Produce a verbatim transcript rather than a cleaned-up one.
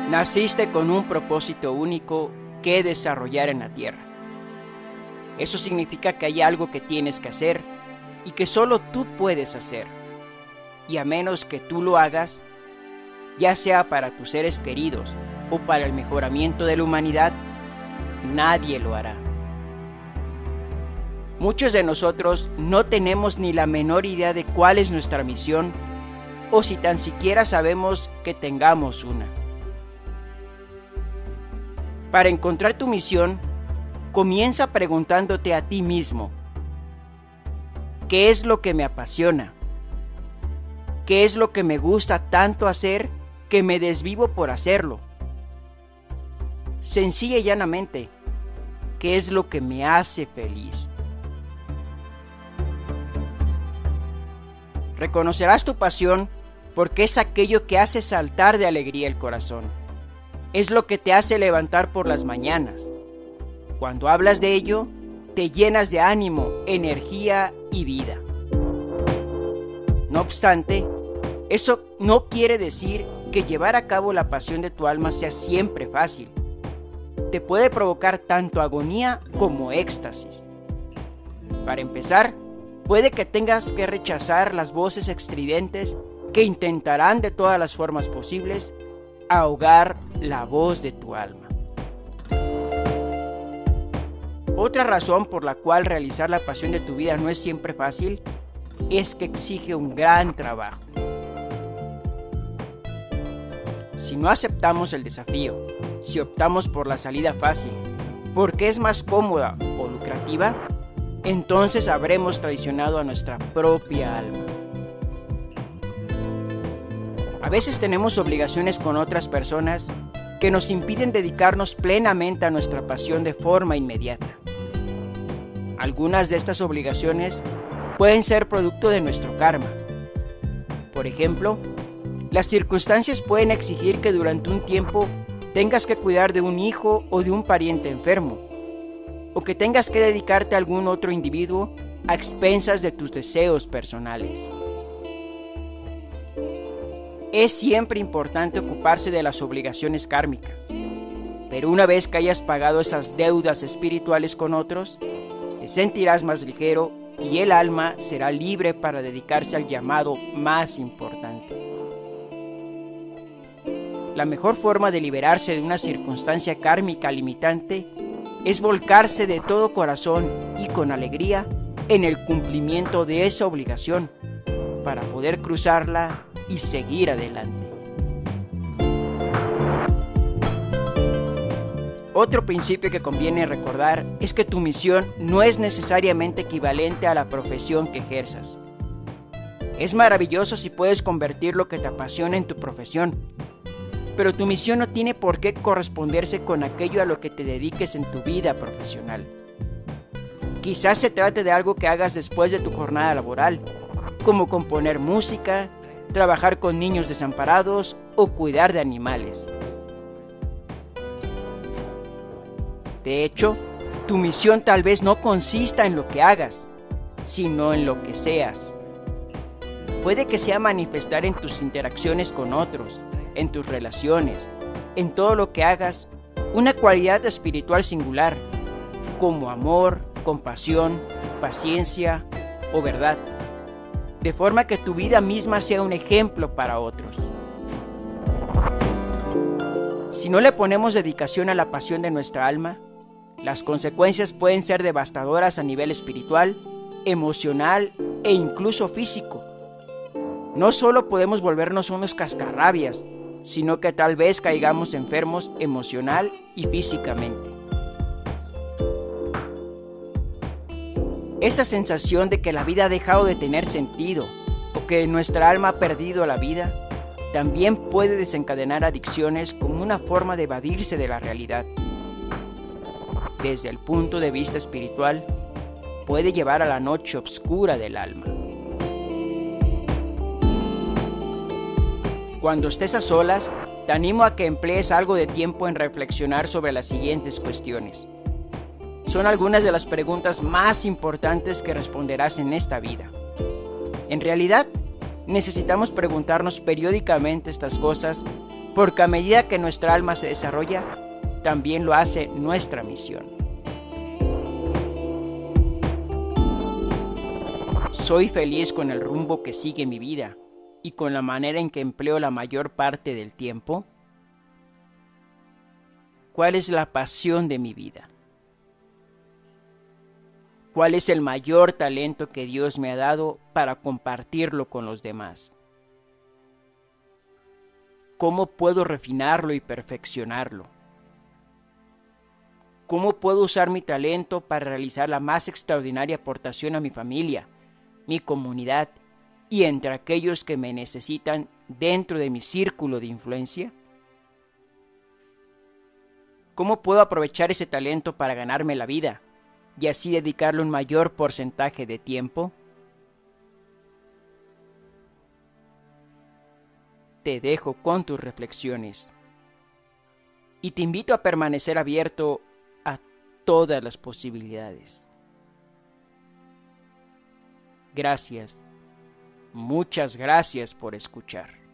Naciste con un propósito único que desarrollar en la tierra. Eso significa que hay algo que tienes que hacer y que solo tú puedes hacer. Y a menos que tú lo hagas, ya sea para tus seres queridos o para el mejoramiento de la humanidad, nadie lo hará. Muchos de nosotros no tenemos ni la menor idea de cuál es nuestra misión o si tan siquiera sabemos que tengamos una. Para encontrar tu misión, comienza preguntándote a ti mismo: ¿qué es lo que me apasiona? ¿Qué es lo que me gusta tanto hacer que me desvivo por hacerlo? Sencilla y llanamente, ¿qué es lo que me hace feliz? Reconocerás tu pasión porque es aquello que hace saltar de alegría el corazón. Es lo que te hace levantar por las mañanas. Cuando hablas de ello, te llenas de ánimo, energía y vida. No obstante, eso no quiere decir que llevar a cabo la pasión de tu alma sea siempre fácil. Te puede provocar tanto agonía como éxtasis. Para empezar, puede que tengas que rechazar las voces estridentes que intentarán de todas las formas posibles ahogar la voz de tu alma. Otra razón por la cual realizar la pasión de tu vida no es siempre fácil es que exige un gran trabajo. Si no aceptamos el desafío, si optamos por la salida fácil, porque es más cómoda o lucrativa, entonces habremos traicionado a nuestra propia alma. A veces tenemos obligaciones con otras personas que nos impiden dedicarnos plenamente a nuestra pasión de forma inmediata. Algunas de estas obligaciones pueden ser producto de nuestro karma. Por ejemplo, las circunstancias pueden exigir que durante un tiempo tengas que cuidar de un hijo o de un pariente enfermo, o que tengas que dedicarte a algún otro individuo a expensas de tus deseos personales. Es siempre importante ocuparse de las obligaciones kármicas, pero una vez que hayas pagado esas deudas espirituales con otros, te sentirás más ligero y el alma será libre para dedicarse al llamado más importante. La mejor forma de liberarse de una circunstancia kármica limitante es volcarse de todo corazón y con alegría en el cumplimiento de esa obligación para poder cruzarla y seguir adelante. Otro principio que conviene recordar es que tu misión no es necesariamente equivalente a la profesión que ejerzas. Es maravilloso si puedes convertir lo que te apasiona en tu profesión, pero tu misión no tiene por qué corresponderse con aquello a lo que te dediques en tu vida profesional. Quizás se trate de algo que hagas después de tu jornada laboral, como componer música, trabajar con niños desamparados o cuidar de animales. De hecho, tu misión tal vez no consista en lo que hagas, sino en lo que seas. Puede que sea manifestar en tus interacciones con otros, en tus relaciones, en todo lo que hagas, una cualidad espiritual singular, como amor, compasión, paciencia o verdad, de forma que tu vida misma sea un ejemplo para otros. Si no le ponemos dedicación a la pasión de nuestra alma, las consecuencias pueden ser devastadoras a nivel espiritual, emocional e incluso físico. No solo podemos volvernos unos cascarrabias, sino que tal vez caigamos enfermos emocional y físicamente. Esa sensación de que la vida ha dejado de tener sentido o que nuestra alma ha perdido la vida también puede desencadenar adicciones como una forma de evadirse de la realidad. Desde el punto de vista espiritual, puede llevar a la noche oscura del alma. Cuando estés a solas, te animo a que emplees algo de tiempo en reflexionar sobre las siguientes cuestiones. Son algunas de las preguntas más importantes que responderás en esta vida. En realidad, necesitamos preguntarnos periódicamente estas cosas porque a medida que nuestra alma se desarrolla, también lo hace nuestra misión. Soy feliz con el rumbo que sigue mi vida y con la manera en que empleo la mayor parte del tiempo. ¿Cuál es la pasión de mi vida? ¿Cuál es el mayor talento que Dios me ha dado para compartirlo con los demás? ¿Cómo puedo refinarlo y perfeccionarlo? ¿Cómo puedo usar mi talento para realizar la más extraordinaria aportación a mi familia, mi comunidad y entre aquellos que me necesitan dentro de mi círculo de influencia? ¿Cómo puedo aprovechar ese talento para ganarme la vida y así dedicarle un mayor porcentaje de tiempo? Te dejo con tus reflexiones y te invito a permanecer abierto a todas las posibilidades. Gracias, muchas gracias por escuchar.